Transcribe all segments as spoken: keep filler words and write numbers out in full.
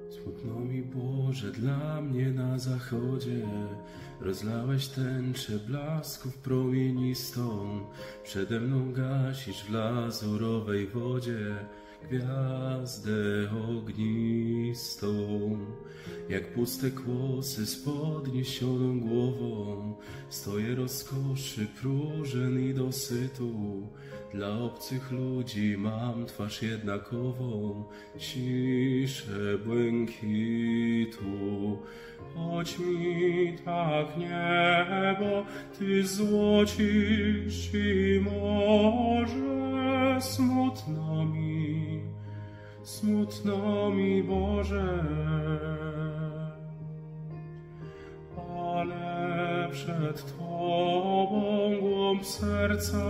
Smutno mi, Boże, dla mnie na zachodzie. Rozlałeś tęczę blasków promienistą. Przede mną gasisz w lazurowej wodzie gwiazdę ognistą. Jak puste kłosy z podniesioną głową stoję rozkoszy próżen i dosytu. Dla obcych ludzi mam twarz jednakową, ciszę błękitu. Choć mi tak niebo Ty złocisz i morze, smutno mi, smutno mi, Boże. Ale przed Tobą głąb serca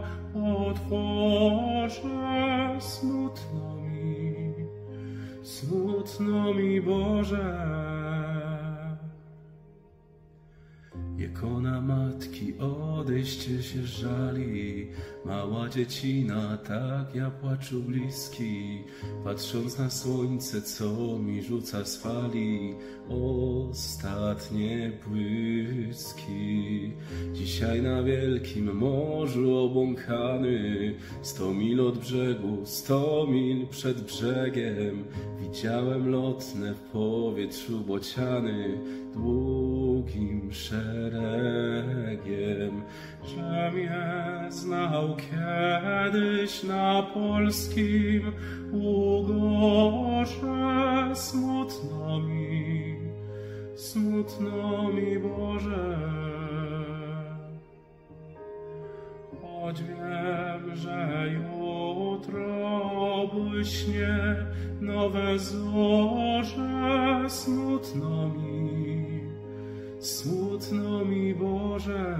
otworzę, smutno mi, smutno mi, Boże. Ikona matki odejście się żali, mała dziecina, tak ja płaczu bliski, patrząc na słońce, co mi rzuca z fali ostatnie błyski. Dzisiaj na wielkim morzu obłąkany, sto mil od brzegu, sto mil przed brzegiem, widziałem lotne w powietrzu bociany długim szeregiem. Że mnie znał kiedyś na polskim ugorze, smutno mi, smutno mi, Boże. Choć wiem, że jutro błyśnie nowe zorze, smutno mi, smutno mi, Boże.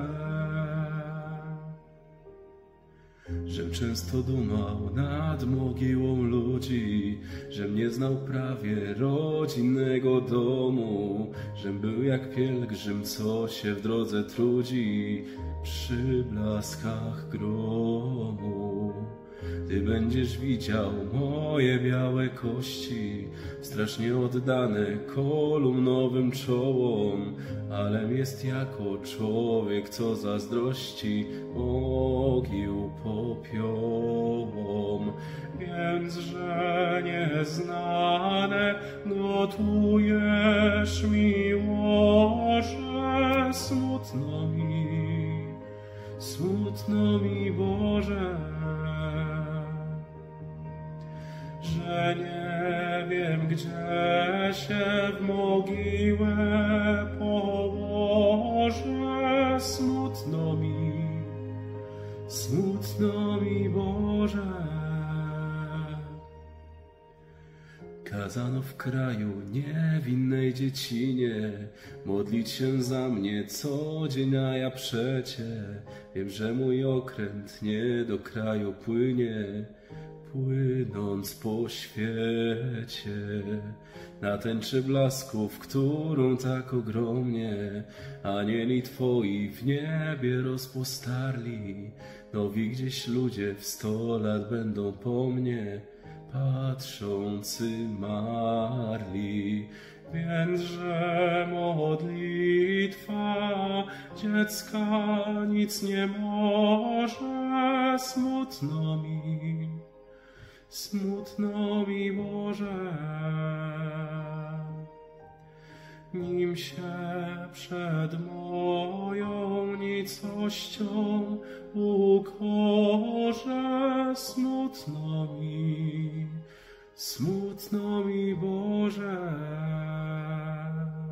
Żem często dumał nad mogiłą ludzi, żem nie znał prawie rodzinnego domu, żem był jak pielgrzym, co się w drodze trudzi przy blaskach gromu. Ty będziesz widział moje białe kości, strasznie oddane kolumnowym czołom, alem jest jako człowiek, co zazdrości mogił popiołom. Więc, że nieznane gotujesz mi łoże, smutno mi, smutno mi, Boże. Że nie wiem, gdzie się w mogiłę położę, smutno mi, smutno mi, Boże. Kazano w kraju niewinnej dziecinie modlić się za mnie co dzień, a ja przecie wiem, że mój okręt nie do kraju płynie, płynąc po świecie. Na tęczy blasków, którą tak ogromnie anieli Twoi w niebie rozpostarli, nowi gdzieś ludzie w sto lat będą po mnie patrzący marli. Więc, że modlitwa dziecka nic nie może, smutno mi, smutno mi, Boże. Nim się przed moją nicością ukorze, smutno mi, smutno mi, Boże.